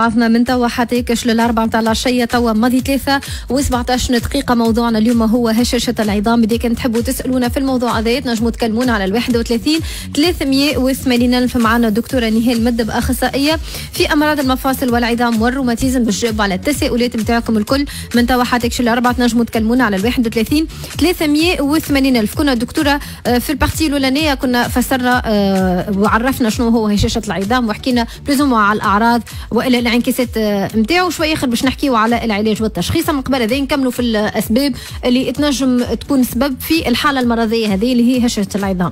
عظنا من توا حتى يكش للأربعة متاع العشية. توا ماضي 3 و17 دقيقة. موضوعنا اليوم هو هشاشة العظام. إذا كان تحبوا تسألونا في الموضوع هذا تنجموا تكلمونا على 31 380 ألف. معنا دكتورة نهال مدب، أخصائية في أمراض المفاصل والعظام والروماتيزم، باش تجاوب على التساؤلات نتاعكم الكل. من توا حتى يكش للأربعة تنجموا تكلمونا على 31 380 ألف. كنا دكتورة في البارتي الأولانية كنا فسرنا وعرفنا شنو هو هشاشة العظام، وحكينا بلوزوم على الأعراض وإلى الانعكاسات نتاعو. شوية آخر باش نحكيو على العلاج والتشخيص. من قبل هذا نكملوا في الأسباب اللي تنجم تكون سبب في الحالة المرضية هذه اللي هي هشاشة العظام.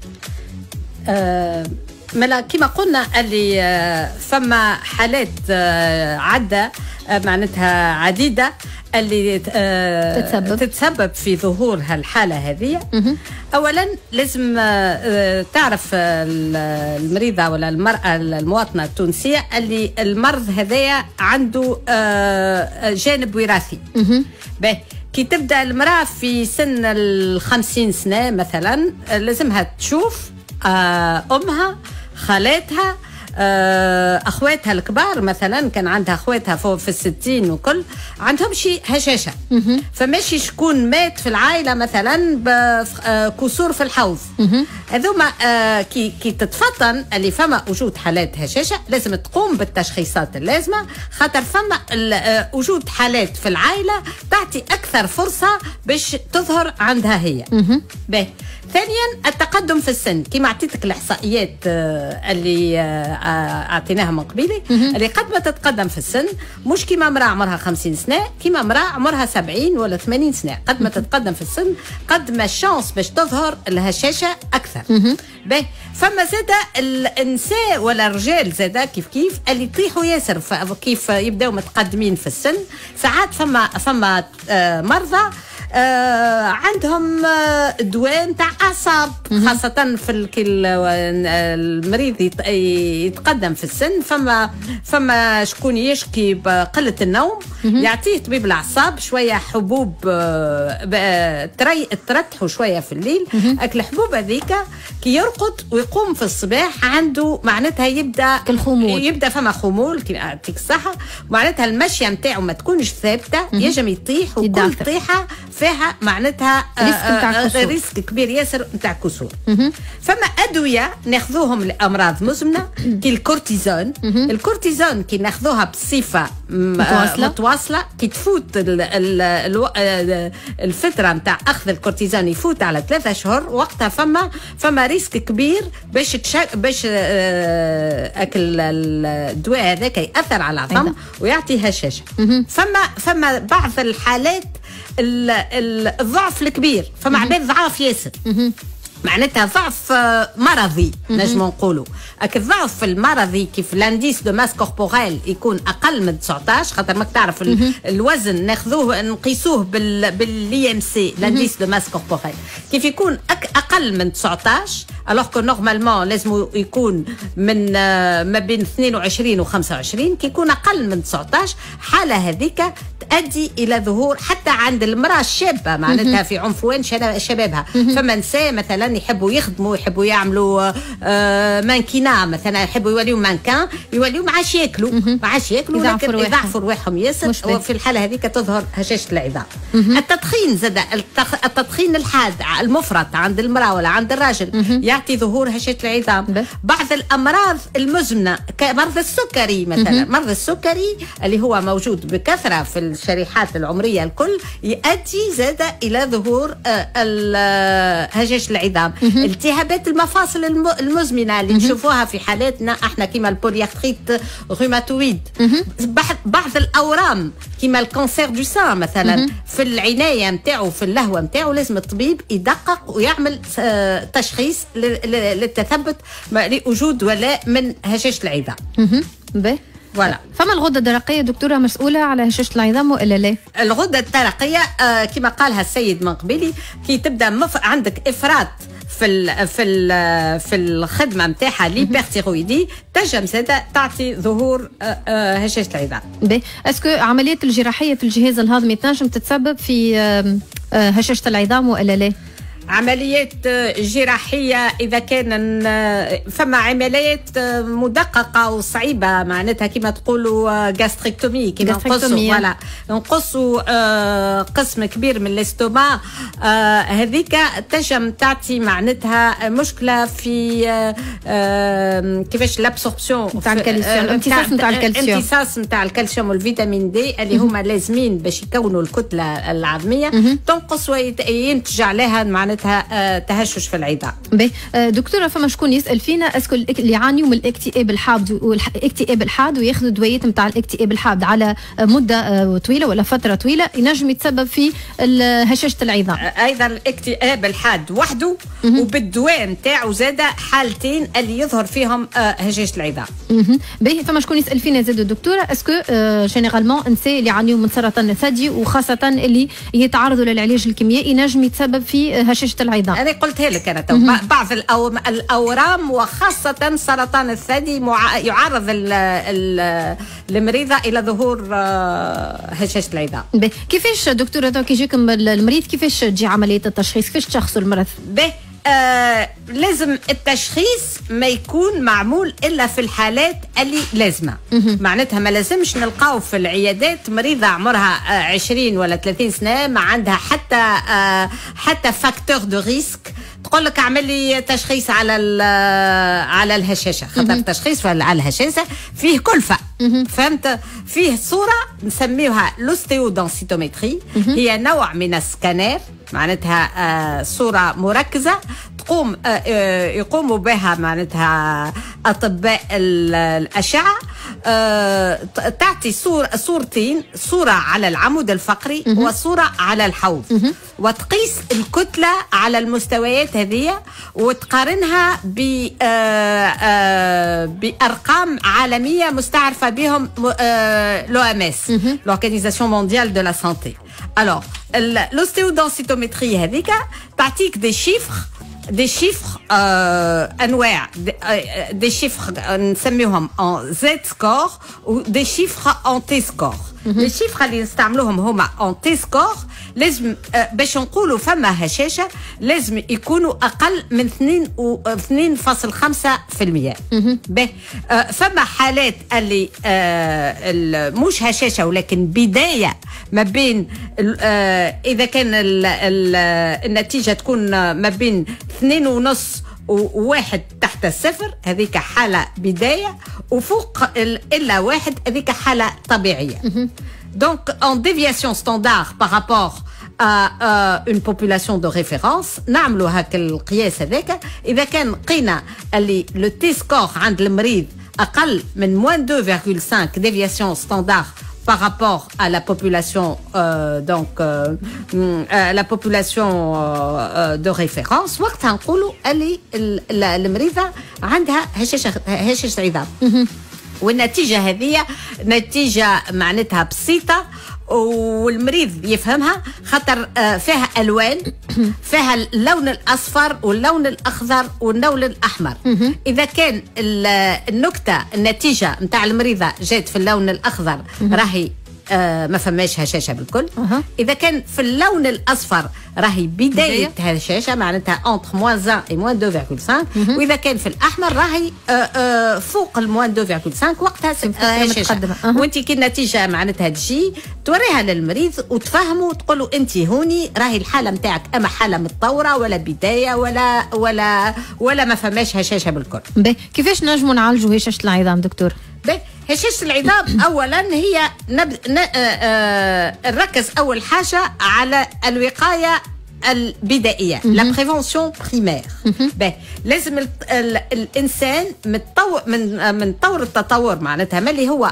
ملا كما قلنا اللي فما حالات عدة معناتها عديدة اللي تتسبب في ظهور هالحالة هذه. أولا لازم تعرف المريضة ولا المرأة المواطنة التونسية اللي المرض هذايا عنده جانب وراثي. كي تبدأ المرأة في سن 50 سنة مثلا لازمها تشوف أمها، خالاتها، اخواتها الكبار مثلا، كان عندها اخواتها فوق في 60 وكل عندهم شي هشاشه. فماشي شكون مات في العائله مثلا بكسور في الحوض. هذوما كي تتفطن اللي فما وجود حالات هشاشه لازم تقوم بالتشخيصات اللازمه، خاطر فما وجود حالات في العائله تعطي اكثر فرصه باش تظهر عندها هي. ثانيا التقدم في السن، كما اعطيتك الاحصائيات اللي اعطيناها من قبيله، اللي قد ما تتقدم في السن مش كما امراه عمرها 50 سنه، كما امراه عمرها 70 ولا 80 سنه، قد ما تتقدم في السن قد ما الشانس باش تظهر الهشاشه اكثر. فما زاده النساء ولا الرجال زاده كيف اللي يطيحوا ياسر كيف يبداو متقدمين في السن. ساعات فما مرضى عندهم دواء نتاع اعصاب، خاصه في المريض يتقدم في السن. فما شكون يشكي بقله النوم يعطيه طبيب الاعصاب شويه حبوب ترتحوا شويه في الليل. الحبوب هذيك كي يرقد ويقوم في الصباح عنده معناتها يبدا الخمول، يبدا فما خمول كي يعطيك الصحه. معناتها المشيه نتاعو ما تكونش ثابته، يجم يطيح، وكل طيحه فيها معناتها ريسك كبير ياسر نتاع كسور. فما ادويه ناخذوهم لامراض مزمنه كي الكورتيزون. الكورتيزون كي ناخذوها بصفه متواصله كي تفوت الفتره نتاع اخذ الكورتيزون يفوت على 3 شهور، وقتها فما ريسك كبير باش الدواء هذاك ياثر على العظام ويعطي هشاشه. فما بعض الحالات الضعف الكبير، فما عباد ضعاف ياسر، معناتها ضعف مرضي نجم نقولوا. الضعف المرضي كيف لانديس دو ماس كوربوريل يكون اقل من 19، خاطر ماك تعرف الوزن ناخذوه نقيسوه باللي ام سي لانديس دو ماس كوربوريل، كيف يكون اقل من 19 الوغ كو نورمالمون لازم يكون من ما بين 22 و 25. كي يكون اقل من 19 حاله هذيك تؤدي الى ظهور حتى عند المراه الشابه، معناتها في عنفوان شبابها. فما نساء مثلا يحبوا يخدموا، يحبوا يعملوا مانكينا مثلا، يحبوا يوليوا مانكان، يوليوا ما عادش ياكلوا لكن يضعفوا رواحهم ياسر، وفي الحاله هذيك تظهر هشاشه العظام. التدخين زاد، التدخين الحاد المفرط عند المراه ولا عند الراجل يعطي ظهور هشاشه العظام. بعض الامراض المزمنه كمرض السكري مثلا، مرض السكري اللي هو موجود بكثره في الشريحات العمريه الكل يؤدي زاد الى ظهور هشاشه العظام. التهابات المفاصل المزمنه اللي نشوفوها في حالاتنا احنا كما البوليارثريت روماتويد. بعض الاورام كما الكانسير دو سان مثلا، في العنايه نتاعو في اللهوه نتاعو لازم الطبيب يدقق ويعمل تشخيص للتثبت لوجود ولا من هشاشه العظام. فوالا. فما الغده الدرقيه دكتوره مسؤوله على هشاشه العظام والا لا؟ الغده الدرقيه كما قالها السيد من قبلي، كي تبدا عندك افراط في الخدمه نتاعها ليبرتيرويدي تنجم زاده تعطي ظهور هشاشه العظام. اسكو عمليات الجراحيه في الجهاز الهضمي تنجم تتسبب في هشاشه العظام والا لا؟ عمليات جراحية إذا كان فما عمليات مدققة وصعيبة معناتها كما تقولوا جاستريكتومي كما نقصوا قسم كبير من الاستوما هذيك تجم تعطي معناتها مشكلة في كيفاش الابسوربسيون نتاع الكالسيوم امتصاص نتاع الكالسيوم والفيتامين دي اللي هما لازمين باش يكونوا الكتلة العظمية تنقص وينتج عليها معناتها تهشش في العظام. دكتوره فما شكون يسال فينا اسكو اللي يعانيوا من الاكتئاب الحاد والاكتئاب الحاد وياخذوا دويات نتاع الاكتئاب الحاد على مده طويله ولا فتره طويله ينجم يتسبب في هشاشه العظام. ايضا الاكتئاب الحاد وحده وبالدواء نتاعو زاده حالتين اللي يظهر فيهم هشاشه العظام. باهي فما شكون يسال فينا زاد دكتوره اسكو جينيرالمون النساء اللي يعانيوا من سرطان الثدي وخاصه اللي يتعرضوا للعلاج الكيميائي ينجم يتسبب في هشاشه العظام. انا قلتها لك انا بعض الاورام وخاصه سرطان الثدي يعرض المريضه الى ظهور هشاشه العظام. كيفاش دكتوره كي يجيكم المريض كيفاش تجي عمليه التشخيص كيفاش تشخصوا المرض؟ لازم التشخيص ما يكون معمول الا في الحالات اللي لازمه معناتها ما لازمش نلقاو في العيادات مريضه عمرها 20 ولا 30 سنه ما عندها حتى فاكتور دو ريسك تقول لك اعمل لي تشخيص على الهشاشه خاطر التشخيص على الهشاشه فيه كلفه فهمت فيه صوره نسميوها لوستيودنسيتومتري هي نوع من السكانير معناتها صورة مركزة يقوموا بها معناتها أطباء الأشعة تعطي صورتين صورة على العمود الفقري وصورة على الحوض وتقيس الكتلة على المستويات هذه وتقارنها بأرقام عالمية مستعرفة بهم l'OMS l'Organisation mondiale de la santé. Alors l'ostéodensitométrie هذيك تعطيك des chiffres انواع des chiffres نسميهم en Z score ou des chiffres en T score. les chiffres اللي نستعملوهم هما en T score لازم باش نقولوا فما هشاشه لازم يكونوا اقل من 2.5%. فما حالات اللي مش هشاشه ولكن بدايه ما بين اذا كان النتيجه تكون ما بين 2.5 وواحد تحت الصفر هذيك حالة بداية وفوق إلا واحد هذيك حالة طبيعية. Donc en déviation standard par rapport à une population de référence نعملوا هاك القياس هذاك إذا كان قينا اللي le T-score عند المريض أقل من -2,5 déviation standard par rapport à la population la population de référence وقتها نقولوا اللي المريضة عندها هشاشة عظام والنتيجة هذه نتيجة معناتها بسيطة والمريض يفهمها خاطر فيها ألوان فيها اللون الأصفر واللون الأخضر واللون الأحمر. إذا كان النكتة النتيجة متاع المريضة جات في اللون الأخضر راهي ما فماش هشاشة بالكل. إذا كان في اللون الأصفر راهي بداية هشاشة معناتها entre -1 et -2,5 وإذا كان في الأحمر راهي فوق -2,5 وقتها هشاشة. وأنت كي النتيجة معناتها تجي توريها للمريض وتفهموا وتقولوا أنت هوني راهي الحالة متاعك أما حالة متطورة ولا بداية ولا ما فماش هشاشة بالكل. كيفاش نجموا نعالجوا هشاشة العظام دكتور؟ هشاشة العظام أولا هي نركز أول حاجة على الوقاية البدائية لا بريفونسيون بريمير. لازم الإنسان من طور التطور معناتها مالي هو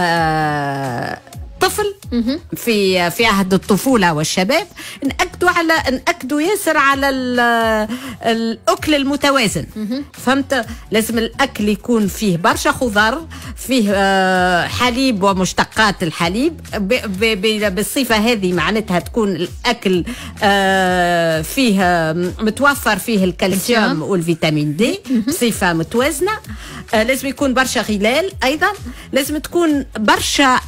طفل في عهد الطفولة والشباب نأكدوا ياسر على الأكل المتوازن. فهمت لازم الأكل يكون فيه برشا خضار فيه حليب ومشتقات الحليب بالصفة هذه معناتها تكون الأكل فيه متوفر فيه الكالسيوم والفيتامين دي بصفة متوازنة. لازم يكون برشا غلال أيضا لازم تكون برشا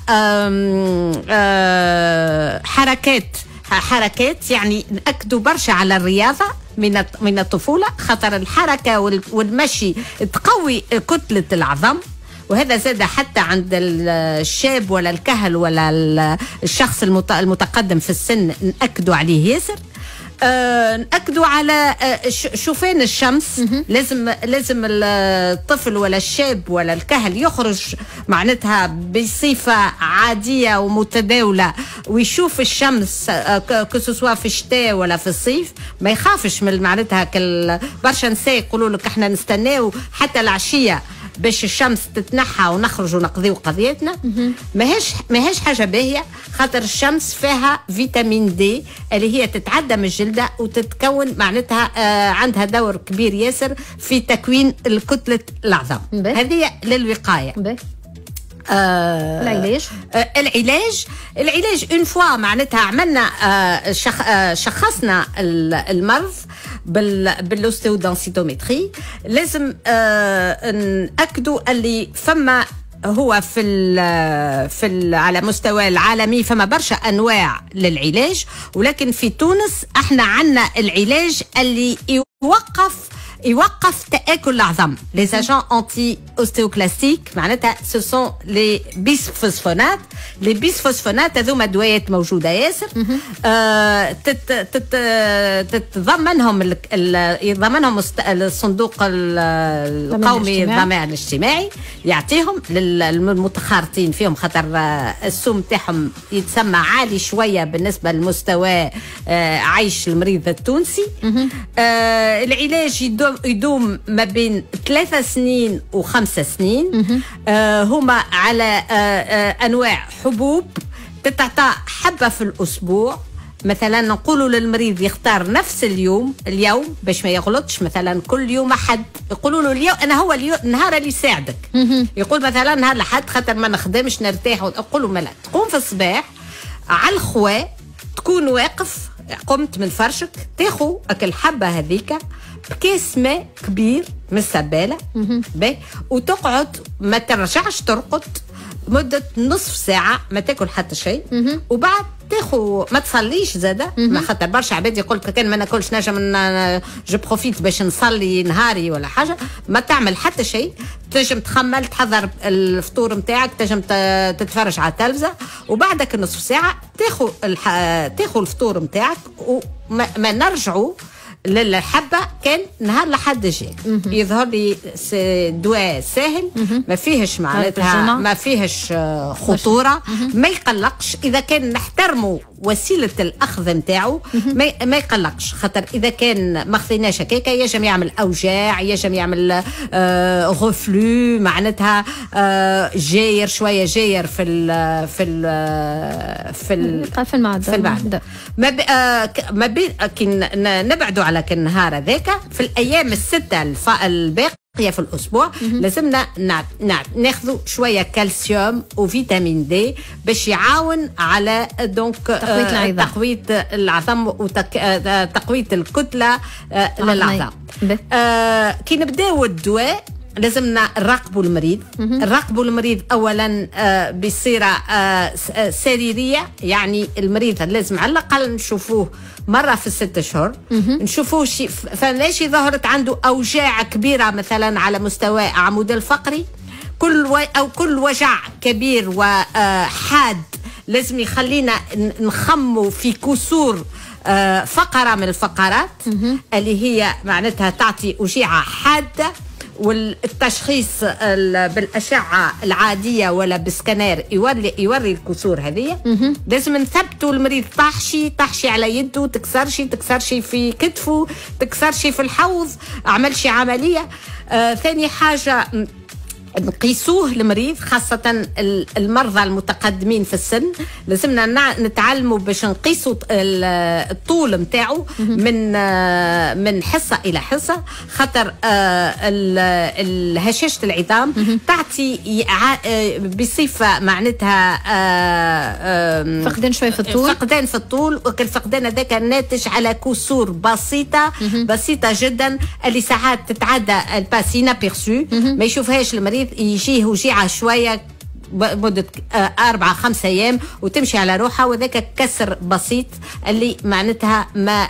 حركات يعني نأكدوا برشا على الرياضة من الطفوله، خاطر الحركه والمشي تقوي كتله العظم، وهذا زاد حتى عند الشاب ولا الكهل ولا الشخص المتقدم في السن، نأكدوا عليه ياسر. نأكدوا على شوفان الشمس. لازم الطفل ولا الشاب ولا الكهل يخرج معناتها بصفة عادية ومتداولة ويشوف الشمس كسوسوا في الشتاء ولا في الصيف، ما يخافش من معناتها برشا نساء يقولوا لك احنا نستناو حتى العشية باش الشمس تتنحى ونخرجوا نقضيو قضيتنا. ماهيش حاجه باهيه، خاطر الشمس فيها فيتامين دي اللي هي تتعدى من الجلده وتتكون معناتها عندها دور كبير ياسر في تكوين الكتله العظام. هذه للوقايه. العلاج اون فوا معناتها عملنا شخصنا المرض بالاوستيودنسيتومتري، لازم نأكدوا اللي فما هو على مستوى العالمي فما برشا انواع للعلاج، ولكن في تونس احنا عندنا العلاج اللي يوقف تآكل العظم، لي اجون انتي اوستيوكلاستيك، معناتها سو سون لي بيسفوسفونات. لي بيسفوسفونات هذوما دوايات موجوده ياسر، تتضمنهم يضمنهم الصندوق القومي للضمان الاجتماعي، يعطيهم للمتخارطين فيهم، خاطر السوم تاعهم يتسمى عالي شويه بالنسبه لمستوى عيش المريض التونسي. العلاج يدوم ما بين 3 سنين و5 سنين. هما على أنواع حبوب تتعطى حبة في الأسبوع. مثلا نقولوا للمريض يختار نفس اليوم باش ما يغلطش، مثلا كل يوم أحد يقولوا له اليوم أنا هو النهار اللي يساعدك. يقول مثلا نهار الأحد خاطر ما نخدمش نرتاح، ونقول له ملا تقوم في الصباح على الخوا، تكون واقف قمت من فرشك، تاخذ أكل حبة هذيك بكاس ماء كبير من السبالة وتقعد ما ترجعش ترقد مدة نصف ساعة، ما تاكل حتى شيء، وبعد تاخو ما تصليش زاده. ما خاطر برشا عباد يقول لك كان ما ناكلش نجم جو بروفيت باش نصلي نهاري ولا حاجه، ما تعمل حتى شيء. تنجم تخمل تحضر الفطور نتاعك، تنجم تتفرج على التلفزه، وبعدك نصف ساعه تاخو الفطور نتاعك، وما نرجعوا للحبه كان نهار لحد جاي. يظهر لي دواء سهل، ما فيهش معناتها ما فيهش خطوره، ما يقلقش اذا كان نحترموا وسيله الاخذ نتاعو، ما يقلقش. خاطر اذا كان ما خذيناش هكاكا يجم يعمل اوجاع، يجم يعمل غفلو، معناتها جاير شويه جاير في المعده. ما بين نبعدوا على النهار هذاك في الايام السته الباقيه في الاسبوع لازمنا ناخذوا شويه كالسيوم وفيتامين دي باش يعاون على دونك تقويه العظام وتقويه الكتله للعظام. كي نبداو الدواء لازمنا نراقبوا المريض اولا بصيره سريريه، يعني المريض لازم على الاقل نشوفوه مره في 6 أشهر، نشوفوه فلاش ظهرت عنده اوجاع كبيره مثلا على مستوى العمود الفقري، كل وجع كبير وحاد لازم يخلينا نخمو في كسور فقره من الفقرات اللي هي معناتها تعطي اوجاع حاده. والتشخيص بالأشعة العادية ولا بالسكانير يوري الكسور هذه. لازم نثبتوا المريض، طاحشي على يده، تكسرش في كتفه، تكسرش في الحوض، عملش عملية. ثاني حاجة نقيسوه المريض، خاصة المرضى المتقدمين في السن، لازمنا نتعلموا باش نقيسوا الطول متاعه من حصة إلى حصة، خاطر هشاشة العظام تعطي بصفة معناتها فقدان شوي في الطول، فقدان في الطول، والفقدان هذاك ناتج على كسور بسيطة جدا اللي ساعات تتعدى الباسينا بيرسو، ما يشوفهاش المريض، يجيه وجيعة شوية مده 4-5 ايام وتمشي على روحها، وذاك كسر بسيط اللي معناتها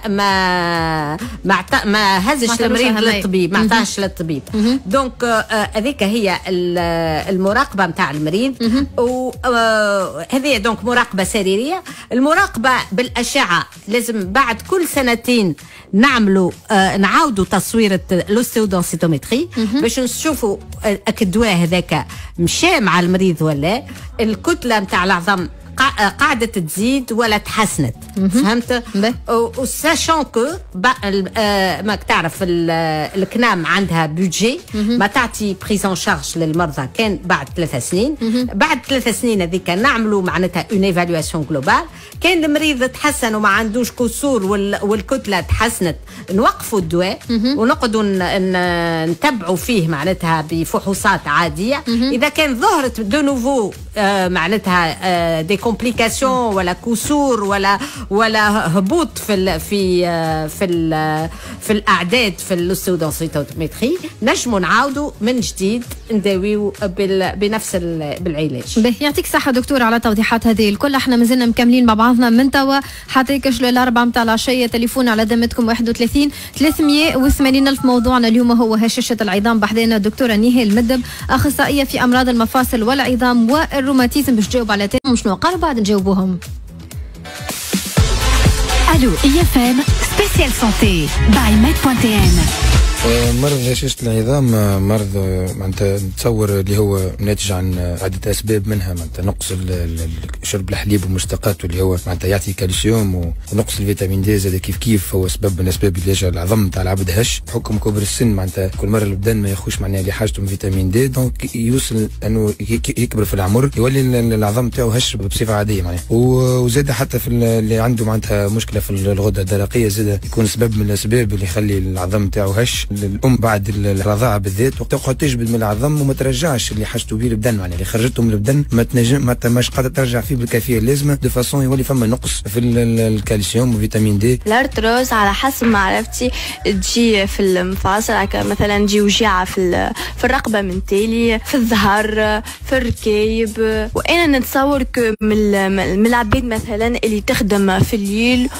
ما هزش المريض للطبيب، ما عطاش للطبيب. دونك هذيك هي المراقبه نتاع المريض، وهذه دونك مراقبه سريريه. المراقبه بالاشعه لازم بعد كل سنتين نعاودوا تصوير الاوستيودنسيتومتري باش نشوفوا الدواء هذاك مشى مع المريض ولا الكتله نتاع العظام قاعدة تزيد ولا تحسنت. فهمت؟ وساشون كو ماك تعرف الكنام عندها بودجي ما تعطي بريزون شارج للمرضى كان بعد 3 سنين. بعد 3 سنين هذيك نعملوا معناتها اون ايفالواسيون جلوبال. كان المريض تحسن وما عندوش كسور والكتله تحسنت نوقفوا الدواء ونقعدوا نتبعوا فيه معناتها بفحوصات عاديه. اذا كان ظهرت دو نوفو معناتها دي كومبليكاسيون ولا كسور ولا هبوط في الاعداد في الاوستيودنسيتومتري نجموا نعاودوا من جديد نداويو بنفس بالعلاج. يعطيك الصحه دكتور على التوضيحات هذه الكل. احنا مازلنا مكملين مع بعضنا من توا حتى يكشلوا 4 متاع العشيه. تليفون على دمتكم 31 380 الف. موضوعنا اليوم هو هشاشه العظام. بحذانا الدكتوره نهال المدب اخصائيه في امراض المفاصل والعظام والروماتيزم باش تجاوب على شنو قالوا بعد نجاوبوهم. الو IFM سبيسيال سونتي باي ميد.ان. مرض هشاشة العظام مرض معناتها نتصور اللي هو ناتج عن عدة أسباب، منها معناتها نقص شرب الحليب ومشتقاته اللي هو معناتها يعطي كالسيوم، ونقص الفيتامين دي زاد كيف هو سبب من أسباب اللي يجعل العظم نتاع العبد هش. بحكم كبر السن معناتها كل مرة البدن ما ياخوش معناها اللي حاجته من فيتامين دي، دونك يوصل أنه يكبر في العمر يولي العظم نتاعو هش بصفة عادية معناها. وزاد حتى في اللي عنده معناتها مشكلة في الغدة الدرقية زاد يكون سبب من الأسباب اللي يخلي العظم نتاعو هش. الام بعد الرضاعه بالذات تقعد تجبد من العظم وما ترجعش اللي حاجته به البدن، يعني اللي خرجته من البدن ما تنجم ما ماش قادره ترجع فيه بالكافيه اللازمه، دو فاسون يولي فما نقص في الكالسيوم وفيتامين دي. الارتروز على حسب ما عرفتي تجي في المفاصل، مثلا تجي وجيعه في الرقبه من تالي، في الظهر، في الركايب. وانا نتصور من العباد مثلا اللي تخدم في الليل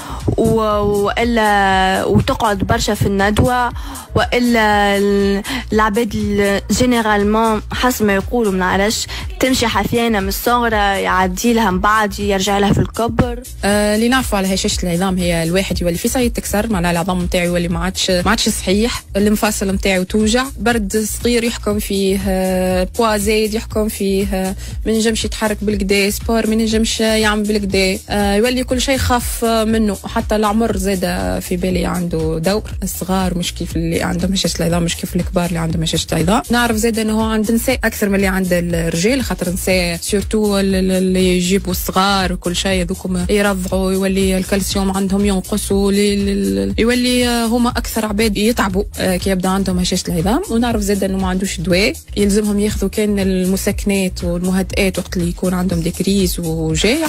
والا وتقعد برشا في الندوه، والا العباد جينيرالمون حسب ما يقولوا ما نعرفش تمشي حفيانه من الصغرى يعدي لها من بعد يرجع لها في الكبر. اللي نعرفوا على هشاشه العظام هي الواحد يولي في سايد تكسر، معناها العظام نتاعو يولي ما عادش صحيح، المفاصل نتاعو توجع، برد صغير يحكم فيه، بوا زايد يحكم فيه، ما ينجمش يتحرك بالكدا، سبور ما ينجمش يعمل بالكدا، يولي كل شيء خاف منه. حتى العمر زاد في بالي عنده دور، الصغار مش كيف اللي عندهم هشاشة العظام مش كيف الكبار اللي عندهم هشاشة العظام. نعرف زاد انه هو عند النساء اكثر من اللي عند الرجال، خاطر النساء سورتو اللي يجيبوا الصغار وكل شيء هذوكم يرضعوا يولي الكالسيوم عندهم ينقص، يولي هما اكثر عباد يتعبوا كي يبدا عندهم هشاشة العظام. ونعرف زاد انه ما عندوش دواء، يلزمهم ياخذوا كان المسكنات والمهدئات وقت اللي يكون عندهم دي كريز وجاع.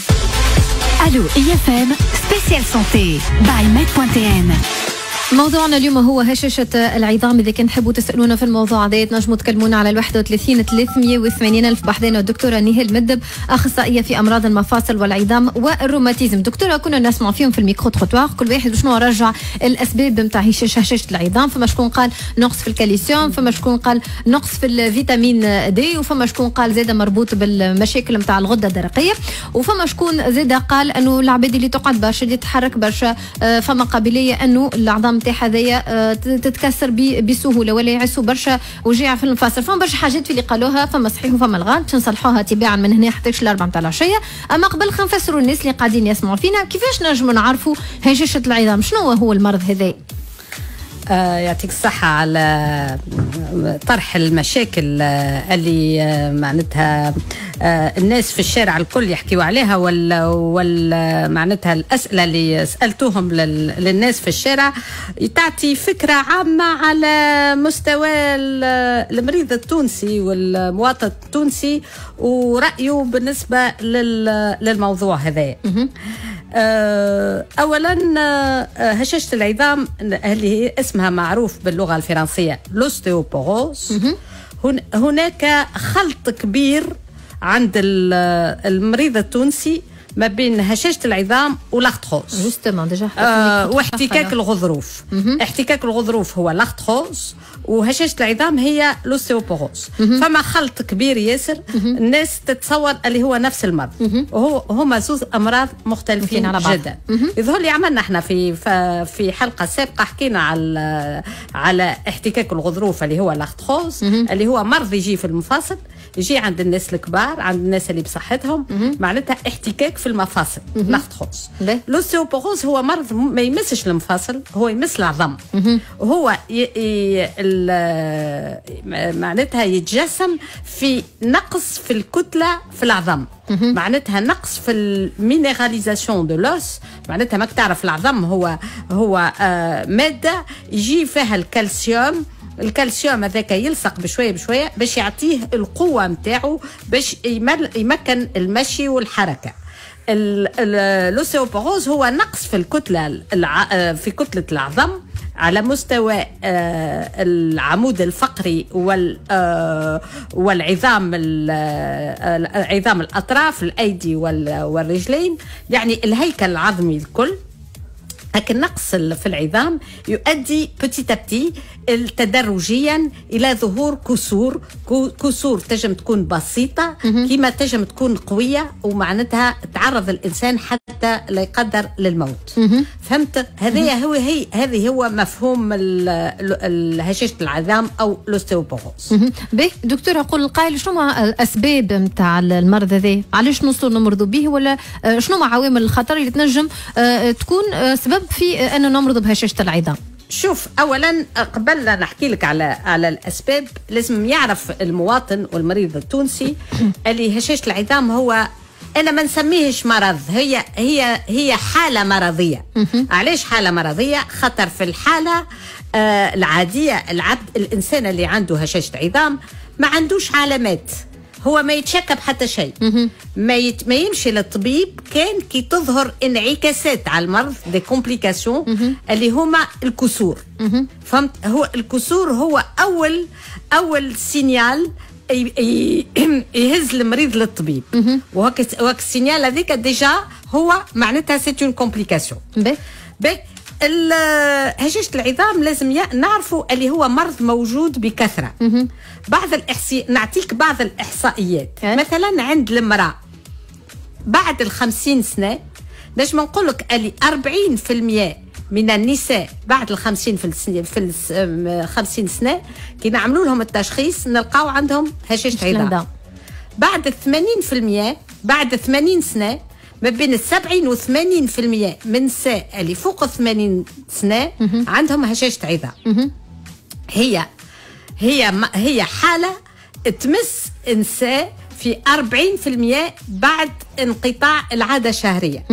الو IFM سبيسيال سونتي باي ميد.ان. موضوعنا اليوم هو هشاشة العظام. إذا كنت تحبوا تسألونا في الموضوع هذا تنجموا تكلمونا على 31 380 ألف. بحذانا الدكتورة نهال مدب أخصائية في أمراض المفاصل والعظام والروماتيزم. دكتورة كنا نسمع فيهم في الميكرو تروتوار كل واحد شنو رجع الأسباب نتاع هشاشة العظام. فما شكون قال نقص في الكالسيوم، فما شكون قال نقص في الفيتامين دي، وفما شكون قال زاد مربوط بالمشاكل نتاع الغدة الدرقية، وفما شكون زاد قال أنه العباد اللي تقعد برشا اللي تتحرك برشا فما قابلية أنه العظام نتاع هذايا تتكسر بسهوله ولا يعسوا برشا وجيع في المفاصل. فما برشا حاجات في اللي قالوها، فما صحيح وفما الغلط، باش نصلحوها تباعا من هنا حتى 4 متاع العشيه. اما قبل خلينا نفسروا الناس اللي قاعدين يسمعوا فينا كيفاش نجموا نعرفوا هشاشة العظام، شنو هو المرض هذا؟ يعطيك الصحة على طرح المشاكل اللي معناتها الناس في الشارع الكل يحكيوا عليها، ولا معناتها الأسئلة اللي سألتوهم للناس في الشارع تعطي فكرة عامة على مستوى المريض التونسي والمواطن التونسي ورأيه بالنسبة للموضوع هذا. أولا هشاشة العظام اللي هي اسمها معروف باللغة الفرنسية لوستيوبوروز. هناك خلط كبير عند المريض التونسي ما بين هشاشة العظام والارثروز جوستومون ديجا واحتكاك الغضروف. احتكاك الغضروف هو الارثروز وهشاشة العظام هي لوستيوبوروز. فما خلط كبير ياسر الناس تتصور اللي هو نفس المرض هما زوز امراض مختلفين على جدا. يظهر لي عملنا احنا في حلقه سابقه حكينا على احتكاك الغضروف اللي هو الارثروز اللي هو مرض يجي في المفاصل، يجي عند الناس الكبار، عند الناس اللي بصحتهم معناتها احتكاك في المفاصل الارثروز. لوستيوبوروز هو مرض ما يمسش المفاصل، هو يمس العظم. هو معناتها يتجسم في نقص في الكتله في العظم، معناتها نقص في المينيراليزاسيون دو لوس. معناتها ماك تعرف العظم هو ماده يجي فيها الكالسيوم. الكالسيوم هذاك يلصق بشويه بشويه باش يعطيه القوه نتاعو باش يمكن المشي والحركه. اللوستيوبوروز هو نقص في الكتله في كتله العظم على مستوى العمود الفقري والعظام عظام الاطراف الايدي والرجلين، يعني الهيكل العظمي الكل. لكن نقص في العظام يؤدي بتي بتي تدرجيا الى ظهور كسور تجم تكون بسيطه كما تجم تكون قويه، ومعناتها تعرض الانسان حتى لا يقدر للموت. فهمت؟ هذه هو مفهوم هشاشة العظام او لوستيوبوروز. باهي دكتور، اقول القائل شنو الاسباب نتاع المرض هذا؟ علاش نوصلوا نمرضوا به؟ ولا شنو عوامل الخطر اللي تنجم تكون سبب في ان نمرض بهشاشة العظام؟ شوف، اولا قبل لا نحكي لك على الاسباب لازم يعرف المواطن والمريض التونسي اللي هشاشة العظام هو انا ما نسميهش مرض، هي حاله مرضيه. علاش حاله مرضيه؟ خطر في الحاله العاديه الانسان اللي عنده هشاشة عظام ما عندوش علامات، هو ما يتشكى بحتى شيء، ما يمشي للطبيب كان كي تظهر انعكاسات على المرض، دي كومبليكاسيون اللي هما الكسور. فهمت؟ هو الكسور هو اول سينيال يهز المريض للطبيب، وهك السينيال هذيك ديجا هو معناتها سي اون كومبليكاسيون. هشاشة العظام لازم نعرفوا اللي هو مرض موجود بكثرة. نعطيك بعض الإحصائيات. مثلا عند المرأة بعد 50 سنة نجم نقول لك اللي 40% من النساء بعد 50 سنة كي نعملوا لهم التشخيص نلقاو عندهم هشاشة عظام. بعد 80% بعد 80 سنة ما بين 70 و 80% من النساء اللي فوق 80 سنة عندهم هشاشة عظام. هي حالة تمس النساء في 40% بعد انقطاع العادة الشهرية.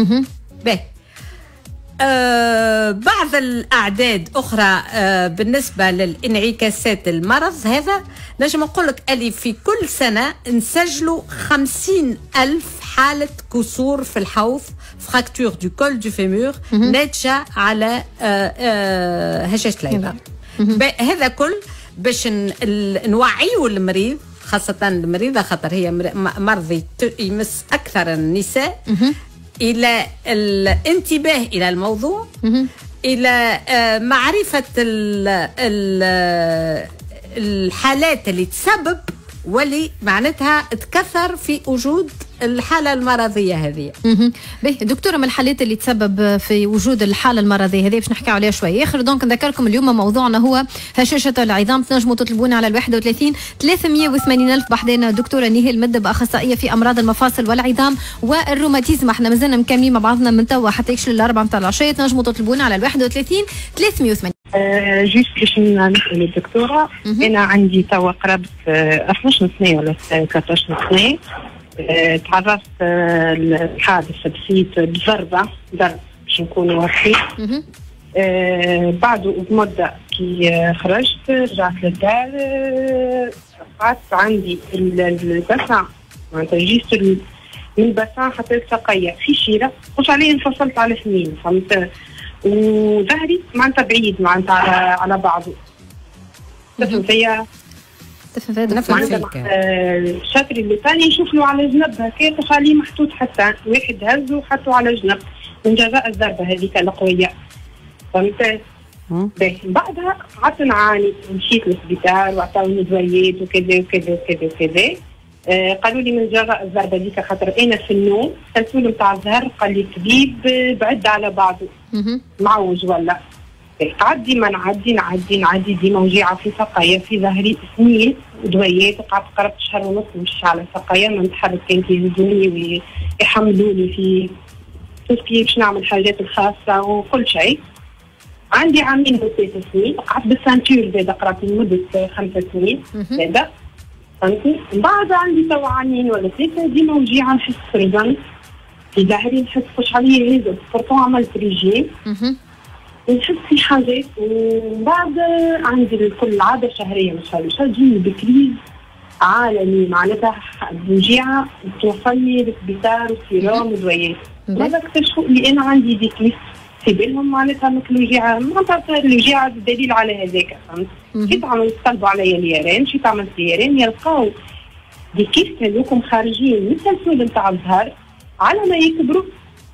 بعض الأعداد أخرى بالنسبة للانعكاسات المرض هذا نجم نقول لك اللي في كل سنة نسجلوا 50,000 حالة كسور في الحوض، فراكتور دو كول دو فيمور، ناتجة على هشاشة العظام. هذا كل باش نوعيوا المريض، خاصة المريضة خاطر هي مرض يمس أكثر النساء، إلى الانتباه إلى الموضوع، إلى معرفة الحالات اللي تسبب واللي معناتها تكثر في وجود الحالة المرضية هذه. باهي دكتورة، من الحالات اللي تسبب في وجود الحالة المرضية هذه باش نحكي عليها شوي آخر. دونك نذكركم اليوم موضوعنا هو هشاشة العظام. تنجموا تطلبونا على 31 380 ألف. بحدنا دكتورة نهال مدب، أخصائية في أمراض المفاصل والعظام والروماتيزم. احنا مازلنا مكملين مع بعضنا من توا حتى يكشل الأربعة متاع العشية. تنجموا تطلبونا على 31 380. جيست باش نسأل الدكتورة، أنا عندي توا قرابة 12 سنة ولا 13 سنة. تعرضت لحادث بسيط بضرب باش نكونوا واضحين. بعده بمدة كي خرجت رجعت للدار، قعدت عندي البسع معناتها جيت من البسع حتى الساقية في شيرة، مش عليه انفصلت على سنين، فهمت؟ وظهري معناتها بعيد معناتها على بعضه. فهمت؟ هي الشاطري اللي ثاني يشوف له على جنب هكاك وخليه محطوط حتى واحد هزه وحطه على جنب من جزاء الضربه هذيك القويه. فهمت؟ بعدها قعدت نعاني، مشيت للسبيطار وعطاوني دوايات وكذا وكذا وكذا وكذا. قالوا لي من جراء الضربه ديك خاطر انا في النوم سالته نتاع الظهر قال لي الطبيب بعد على بعضه معوج ولا. قعدت ديما نعدي ديما وجيعه في ساقيا في ظهري سنين ودويات، وقعدت قربت شهر ونص نمشي على ساقيا ما نتحرك، كانت يهزوني ويحملوني في تسكي باش نعمل حاجات الخاصه وكل شيء. عندي عامين و3 سنين قعدت بالسانتور زاده قرات لمده 5 سنين زاده. فهمتي؟ من بعد عندي توا عامين ولا 3 ديما وجيعه نحس فرزان في ظهري، نحس فاش عليا هذا بورتون عملت ريجيم نحس في حاجات. ومن بعد عندي كل عاده شهريه مش تجيني بكريز عالمي معناتها وجيعه توصلني للسبيطار وسيروم ودويات. بعد اكتشفوا لي انا عندي دي كيس في بالهم معناتها مثل الوجيعه، معناتها الوجيعه دليل على هذاك. فهمت؟ كيف عملوا طلبوا عليا اليارين، مشيت عملت اليارين يلقاو دي كيس هذوكم خارجين من السلسول نتاع الظهر على ما يكبروا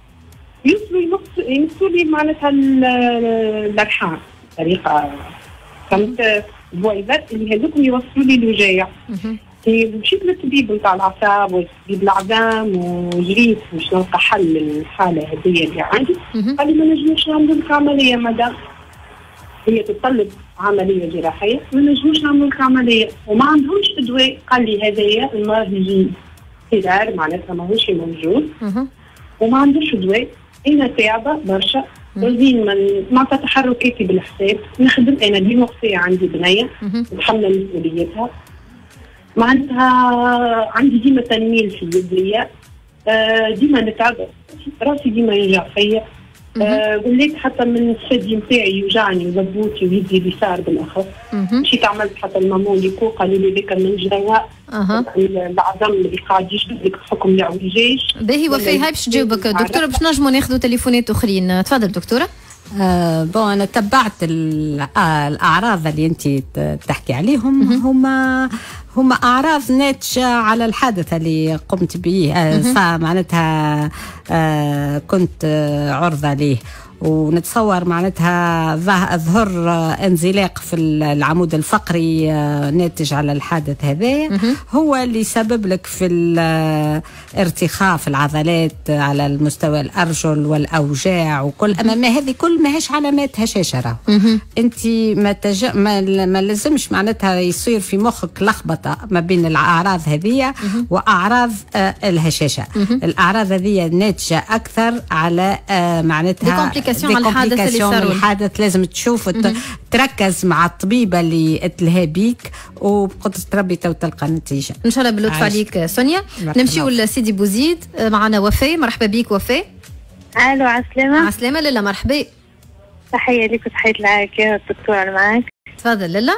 يمسوا لي معناتها الارحام طريقه. فهمت؟ بويضات اللي هذوكم يوصلوا لي الوجايع. مشيت للطبيب نتاع الاعصاب وطبيب العظام وجريت باش نلقى حل للحاله هذه اللي عندي. قال لي ما نجموش نعملوا لك عمليه مدام هي تتطلب عمليه جراحيه، ما نجموش نعملوا لك عمليه وما عندهمش ادويه. قال لي هذايا المرض يجي فرار معناتها ماهوش موجود وما عندوش ادويه. انا تعبه برشا وزين معناتها تحركاتي بالحساب، نخدم انا ديما وقتي عندي بنيه نتحمل مسؤوليتها معناتها عندي ديما تنميل في يديا، ديما نتعب راسي ديما يوجع فيا. وليت حتى من الثدي نتاعي يوجعني وزبوتي ويدي اليسار بالاخص. مشيت عملت حتى الماموليكو قالوا لي ذاك من جراء العظم اللي قاعد يشد لك بحكم الاعوجاج. باهي وفي هاي باش تجاوبك دكتوره باش نجموا ناخذوا تليفونات اخرين. تفضل دكتوره. بون انا تبعت الاعراض اللي انت تحكي عليهم، هما اعراض ناتجه على الحادث اللي قمت به. معناتها كنت عرضه ليه، ونتصور معناتها ظهر انزلاق في العمود الفقري ناتج على الحادث هذا هو اللي سبب لك في الارتخاء في العضلات على المستوى الارجل والاوجاع وكل. اما هذه كل ماهيش علامات هشاشه. انت ما لازمش معناتها يصير في مخك لخبطه ما بين الاعراض هذه واعراض الهشاشه. الاعراض هذه ناتجه اكثر على معناتها الحادث. لازم تشوف تركز مع الطبيبه اللي تلهى بيك وبقدرة ربي تلقى النتيجه ان شاء الله. باللطف عليك سونيا. نمشيو لسيدي بوزيد، معنا وفاء. مرحبا بك وفاء. الو عسلامة. عسلامة لاله. مرحبا. تحيه لك وتحيه العائله الدكتوره اللي معاك. تفضل لاله.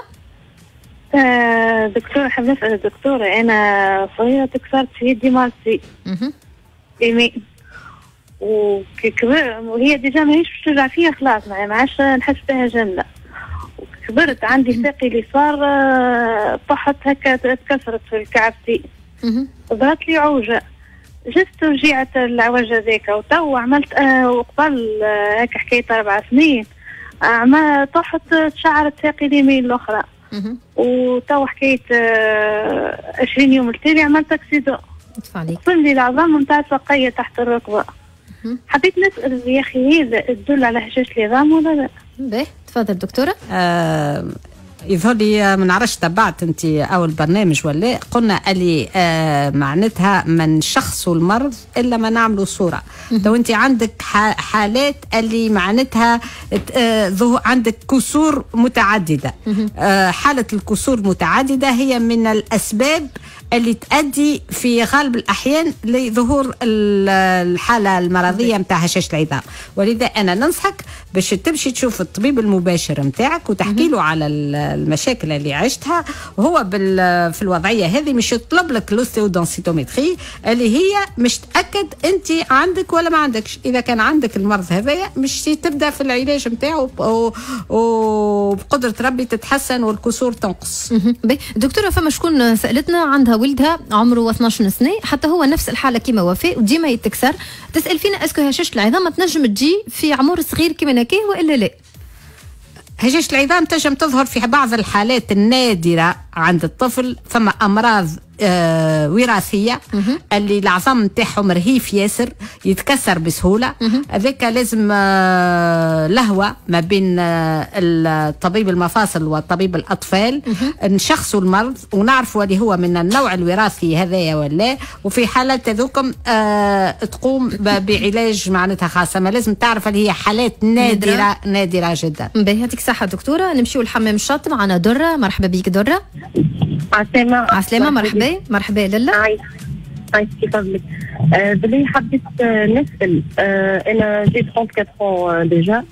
دكتوره حاب نسال الدكتوره، انا صغيره تكسرت في يدي مالتي يمين وكبر وهي ديجا ماهيش باش ترجع فيها خلاص، ما عادش نحس بها جنة. وكبرت عندي ساقي اليسار طحت هكا تكسرت في كعبتي، ظهرت لي عوجة، جست وجيعة العوجة ذاك. وتو عملت وقبل هكا حكاية 4 سنين طحت تشعرت ساقي اليمين الأخرى. وتو حكاية 20 يوم التالي عملت اكسيدو، وصل لي العظام نتاع ساقية تحت الركبة. حبيت نسأل يا أخي هذا تدل على هشاشة العظام ولا لا؟ باهي تفضل دكتورة. يظهر لي ما نعرفش تبعت انت اول برنامج ولا قلنا اللي معناتها من شخص المرض الا ما نعملوا صوره. لو انت عندك حالات اللي معناتها عندك كسور متعدده. حاله الكسور متعدده هي من الاسباب اللي تؤدي في غالب الأحيان لظهور الحالة المرضية متاع هشاشة العظام. ولذا أنا ننصحك باش تمشي تشوف الطبيب المباشر متاعك وتحكي له على المشاكل اللي عشتها، وهو في الوضعية هذه مش يطلب لك لوستيودونسيتومتري اللي هي مش تأكد أنت عندك ولا ما عندكش. إذا كان عندك المرض هذايا مش تبدأ في العلاج متاعه وبقدرة ربي تتحسن والكسور تنقص. دكتورة، فما شكون سألتنا عندها ولدها عمره 12 سنة، حتى هو نفس الحالة كيما وفاء وديما يتكسر، تسأل فينا اسكو هشاشة العظام تنجم تجي في عمر صغير كيما نكيه وإلا لا؟ هشاشة العظام تنجم تظهر في بعض الحالات النادرة عند الطفل. ثم أمراض وراثية اللي العظام نتاعهم رهيف ياسر يتكسر بسهولة. هذاك لازم لهوة ما بين الطبيب المفاصل وطبيب الأطفال، نشخصوا المرض ونعرفوا اللي هو من النوع الوراثي هذايا ولا. وفي حالات هذوكم تقوم بعلاج معناتها خاصة، ما لازم تعرف اللي هي حالات نادرة جدا. يعطيك صحة دكتورة. نمشيو للحمام الشاط معنا درة. مرحبا بيك درة. عسلامة. مرحبا لالا. كيف فضلك؟ بلي حبيت نسأل، أنا جي 34 ديجا،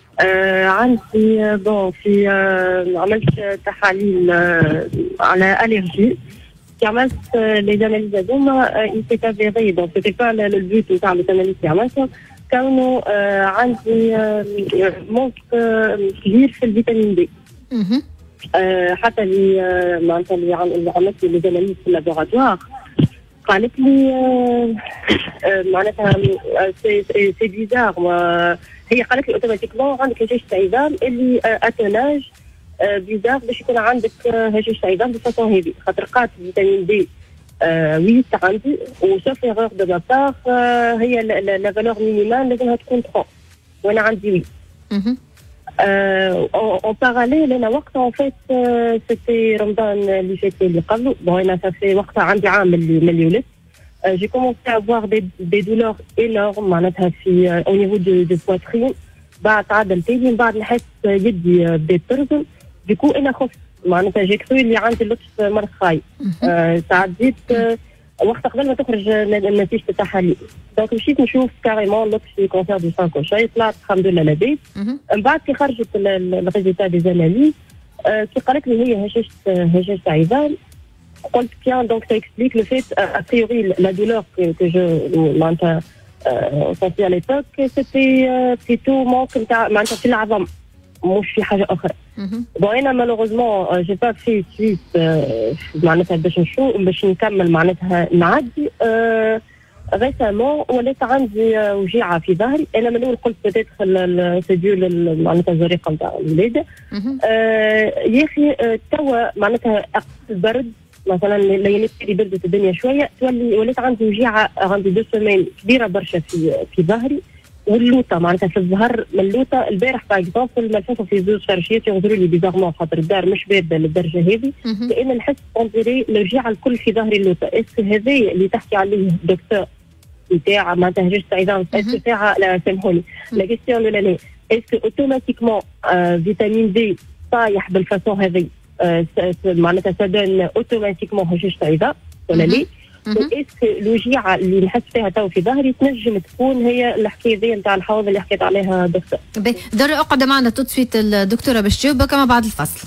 عندي في عملت تحاليل على أليرجي، عملت لي زاناليز هذوما s'est avéré donc c'était pas le but نتاع لي زاناليز اللي عملتهم، كونه عندي مونك كبير في الفيتامين دي. حتى اللي معناتها اللي عملت لي زاناليز في اللابوراتوار قالت لي معناتها سي بيزار. هي قالت لي اوتوماتيكمون عندك هشاشة عظام اللي اتوناج بيزار باش يكون عندك هشاشة عظام بفاسون هذي، خاطر قات فيتامين دي 8 عندي، وسوف ايغور دو ما بار هي لا فالور مينيمال لازمها تكون 3 وانا عندي 8. En parallèle, أنا وقتها en fait c'était رمضان اللي فات اللي قبله. Bon أنا ça fait وقتها عندي عام من اللي ولدت. J'ai commencé à avoir des douleurs énormes معناتها في au niveau de poitrine. بعد تعدل تاني من بعد نحس يدي بدات ترزم. Du coup أنا خفت معناتها j'ai cru اللي عندي لطش مرض خايب. تعديت وقت قبل ما تخرج نتيجة التحاليل. دونك مشيت نشوف كاريمون لطش في كونسير دو سان كوشاي، طلعت الحمد لله لاباس. من بعد كي خرجت الريزلتا دي زاناليز كي قالت لي هي هشاشة عظام، قلت كيان دونك ça explique le fait a priori la douleur que je معناتها sentais à l'époque c'était plutôt manque نتاع معناتها في العظم مش في حاجة أخرى. بون أنا مالوغوزمون جي با في سويس معناتها باش نكمل معناتها نعدي. ريسامون ولات عندي وجيعة في ظهري. أنا من الأول قلت بتاتخ السيديول معناتها الزريقة نتاع الولادة. يا أخي توا معناتها البرد مثلا ليالي بردت الدنيا شوية تولي ولات عندي وجيعة، عندي 2 سيمين كبيرة برشا في ظهري. واللوطه معناتها في الظهر من اللوطه البارح باغ اكزومبل ملفوفه في زوج فرشيات يغدروا لي بيزارمون خاطر الدار مش بارده للدرجه هذه، لان نحس اونزيري الوجيعه الكل في ظهري اللوطه. اسكو هذا اللي تحكي عليه الدكتور نتاع معناتها هشاشة عظام؟ اسكو تاعها لا سامحوني لا كيستيون الاولانيه اسكو اوتوماتيكمون فيتامين دي طايح بالفاسون هذه معناتها سادون اوتوماتيكمون هشاشة عظام ولا ليه؟ وإسكو الوجيعة اللي نحس فيها تو في ظهري تنجم تكون هي الحكاية ذي نتاع الحوض اللي حكيت عليها دكتور. دار اقعد معنا تطفيت الدكتورة باش تجاوبك أما بعد الفصل.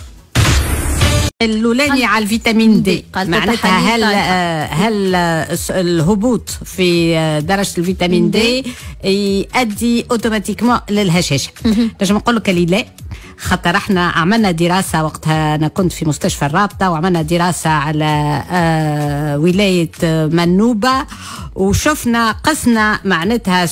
الأولاني على الفيتامين دي معناتها هل الهبوط في درجة الفيتامين دي يؤدي اوتوماتيكمون للهشاشة؟ نجم نقول لك اللي لا، خاطر احنا عملنا دراسة وقتها أنا كنت في مستشفى الرابطة وعملنا دراسة على ولاية منوبة وشفنا قسنا معناتها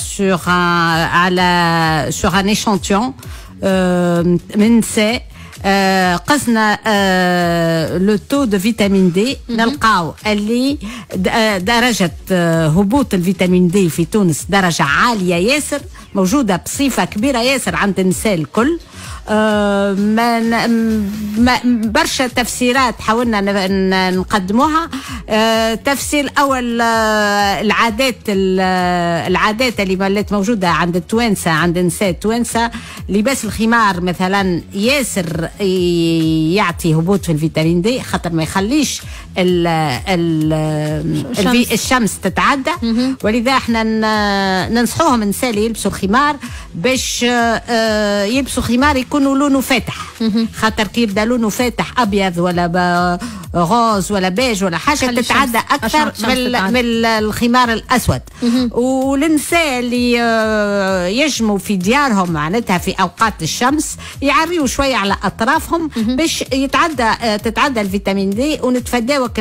على سور ان échantillon من نساء قسنا لو تو دو فيتامين دي نلقاو اللي درجة هبوط الفيتامين دي في تونس درجة عالية ياسر، موجودة بصفة كبيرة ياسر عند النساء الكل. برشا تفسيرات حاولنا نقدموها. تفسير أول العادات اللي ولات موجودة عند التوانسة، عند نساء التوانسة، لباس الخمار مثلا ياسر يعطي هبوط في الفيتامين دي، خاطر ما يخليش الشمس تتعدى. ولذا احنا ننصحوهم النساء اللي يلبسوا الخمار باش يلبسوا خمار يكونوا لونه فاتح، خاطر كي يبدا لونه فاتح ابيض ولا غوز ولا بيج ولا حاجه تتعدى اكثر من الخمار الاسود. والنساء اللي يجموا في ديارهم معناتها في اوقات الشمس يعريوا شويه على اطرافهم باش تتعدى الفيتامين دي ونتفاداوك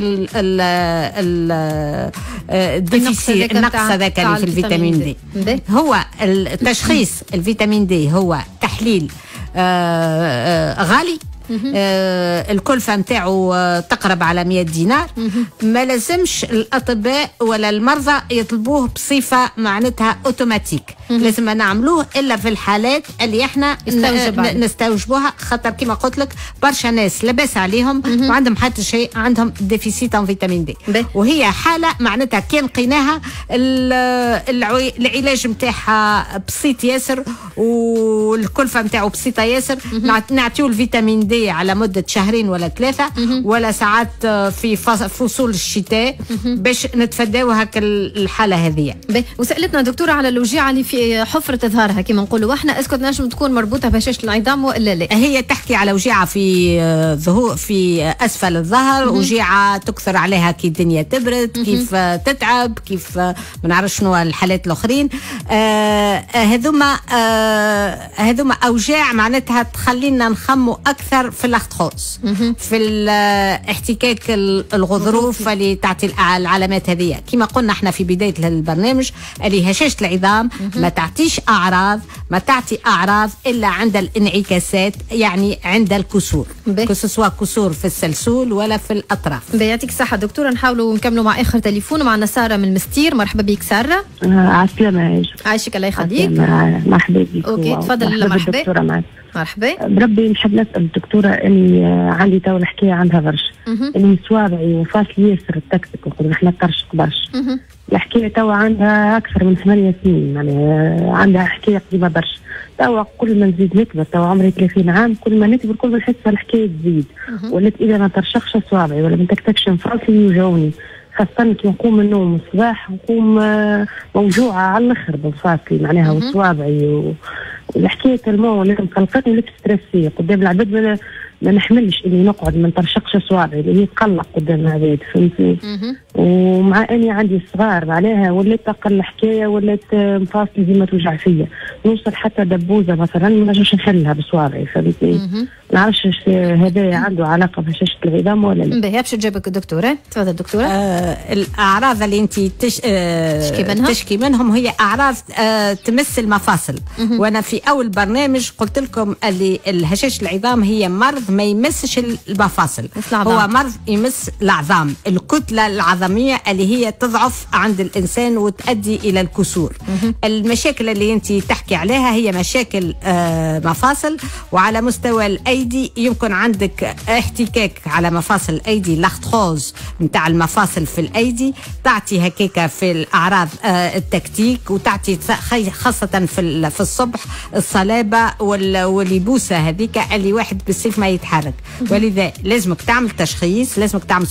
النقص هذاك اللي في الفيتامين دي. هو التشخيص الفيتامين دي هو تحليل غالي، الكلفة متاعه تقرب على 100 دينار. ما لازمش الأطباء ولا المرضى يطلبوه بصفة معناتها أوتوماتيك، لازم نعملوه إلا في الحالات اللي احنا نستوجبوها، خاطر كما قلت لك برشا ناس لباس عليهم ما عندهم حتى شيء، عندهم ديفيسيت ان فيتامين دي، وهي حالة معناتها كان لقيناها العلاج متاعها بسيط ياسر والكلفة متاعه بسيطة ياسر. نعطيو الفيتامين دي على مدة شهرين ولا 3 ولا ساعات في فصول الشتاء باش نتفاداو هاك الحالة هذه. وسألتنا دكتورة على الوجيعة اللي في حفرة ظهرها كما نقولوا احنا، اسكت نجم تكون مربوطة بهشاشة العظام ولا لا؟ هي تحكي على وجيعة في أسفل الظهر، وجيعة تكثر عليها كي الدنيا تبرد، كيف تتعب، كيف ما نعرف شنو الحالات الأخرين. هذوما أوجاع معناتها تخلينا نخمو أكثر في الأخطخوص، في الاحتكاك الغضروف اللي تعطي العلامات هذه. كما قلنا احنا في بداية البرنامج اللي هشاشة العظام ما تعطيش أعراض، ما تعطي أعراض إلا عند الانعكاسات، يعني عند الكسور، سواء كسور في السلسول ولا في الأطراف. يعطيك الصحة دكتورة. نحاولوا نكملوا مع آخر تليفون معنا سارة من المستير. مرحبا بك سارة. عسلامة. عايشك الله يخليك. مرحبا بك. اوكي تفضل. مرحبا. مرحبا. بربي نحب نسأل الدكتورة اني عندي تو الحكاية عندها برشا، اني صوابعي وفاصلي ياسر تكتك ونحن ترشق برشا. الحكاية تو عندها أكثر من 8 سنين، يعني عندها حكاية قديمة برشا. تو كل ما نزيد نكبر، تو عمري 30 عام، كل ما نكبر كل ما نحس الحكاية تزيد. ولات إذا ما ترشقش صوابعي ولا ما تكتكش فاصلي يوجعوني، خاصة كي نقوم من النوم الصباح نقوم موجوعة على الآخر بفاصلي معناها وصوابعي. والحكاية المو اللي مقلقتني ولات ستريسية قدام العباد، ما نحملش اني نقعد ما نترشقش صوابعي لاني نتقلق قدام العباد، فهمتني؟ ومع اني عندي صغار معناها ولات تقل الحكايه، ولات مفاصلي ديما توجع فيا، نوصل حتى دبوزه مثلا ما نجمش نحلها بصوابعي، فهمتني؟ ما نعرفش هذا عنده علاقه بهشاشه العظام ولا لا. باهي باش تجاوبك الدكتوره. تفضل دكتوره. الاعراض اللي انت تشكي منهم هي اعراض تمس المفاصل. وانا في اول برنامج قلت لكم اللي الهشاشه العظام هي مرض ما يمسش المفاصل، هو مرض يمس العظام، الكتله العظميه اللي هي تضعف عند الانسان وتؤدي الى الكسور. المشاكل اللي انت تحكي عليها هي مشاكل مفاصل، وعلى مستوى الايدي يمكن عندك احتكاك على مفاصل الايدي، لاختخوز نتاع المفاصل في الايدي تعطي هكاكا في الاعراض التكتيك، وتعطي خاصه في الصبح الصلابه واليبوسه هذيك اللي واحد بالسيف ما يتحرك. ولذا لازمك تعمل تشخيص، لازمك تعمل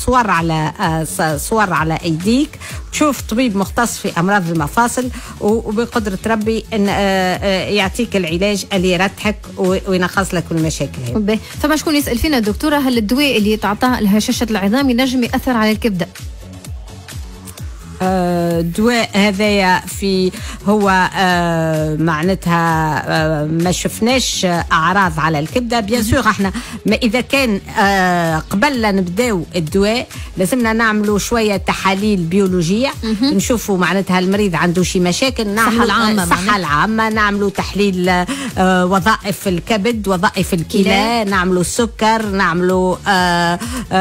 صور على ايديك، تشوف طبيب مختص في امراض المفاصل، وبقدره ربي ان يعطيك العلاج اللي يرتحك وينقص لك المشاكل هذه. فما شكون يسال فينا دكتوره، هل الدواء اللي تعطاه لهشاشه العظام ينجم ياثر على الكبده؟ الدواء هذايا في هو معناتها ما شفناش اعراض على الكبده. بيان سور احنا اذا كان قبل لا نبداو الدواء لازمنا نعملوا شويه تحاليل بيولوجيه، نشوفوا معناتها المريض عنده شي مشاكل، نعملوا الصحه العامه، نعملوا تحليل وظائف الكبد، وظائف الكلى، نعملوا السكر، نعملوا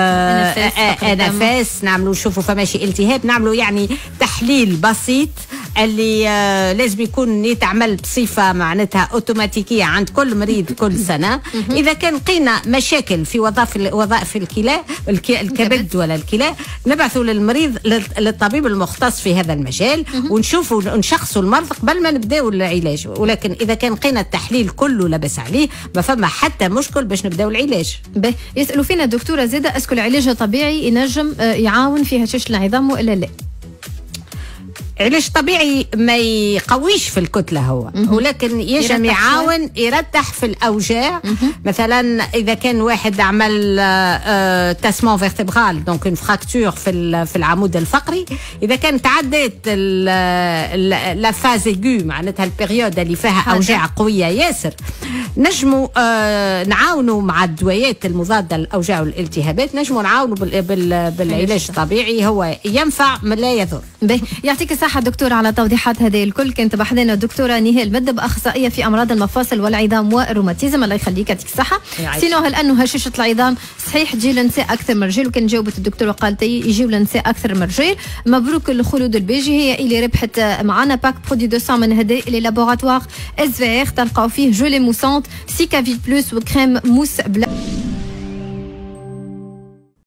نفس، نعملوا نشوفوا فماشي التهاب، نعملوا يعني تحليل بسيط اللي لازم يكون يتعمل بصفه معناتها اوتوماتيكيه عند كل مريض كل سنه. اذا كان لقينا مشاكل في وظائف الكلى الكبد ولا الكلى نبعثوا للمريض للطبيب المختص في هذا المجال ونشوفوا نشخصوا المرض قبل ما نبداو العلاج. ولكن اذا كان لقينا التحليل كله لبس عليه ما فما حتى مشكل باش نبداو العلاج. يسالوا فينا الدكتوره زاده اسكو العلاج الطبيعي ينجم يعاون في هشاشه العظام ولا لا؟ علاج طبيعي ما يقويش في الكتله هو، ولكن يجم يعاون يرتح في الاوجاع. مثلا اذا كان واحد عمل تاسمون فيرتبرال دونك اون فراكتور في العمود الفقري، اذا كان تعدت لا فاز ايغو معناتها البيريود اللي فيها اوجاع قويه ياسر، نجموا نعاونوا مع الدويات المضاده للاوجاع والالتهابات، نجموا نعاونوا بالعلاج الطبيعي، هو ينفع ما لا يضر. يعطيك الصحة دكتورة على توضيحات هذه الكل. كانت بحثنا الدكتورة نهال مدب أخصائية في أمراض المفاصل والعظام والروماتيزم. الله يخليك يعطيك الصحة. سينو هل أنه هشاشة العظام صحيح تجي للنساء أكثر من الرجال؟ وكان جاوبت الدكتورة قالت يجيو للنساء أكثر من الرجال. مبروك لخلود البيجي، هي اللي ربحت معنا باك برودوي 200 من هدايا لي لابوراتوار SVR. تلقاو فيه جولي موسونت سيكافيت بلوس وكريم موس بلا